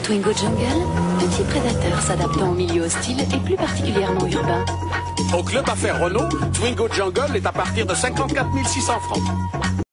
Twingo Jungle, petit prédateur s'adaptant au milieu hostile et plus particulièrement urbain. Au club Affaires Renault, Twingo Jungle est à partir de 54 600 francs.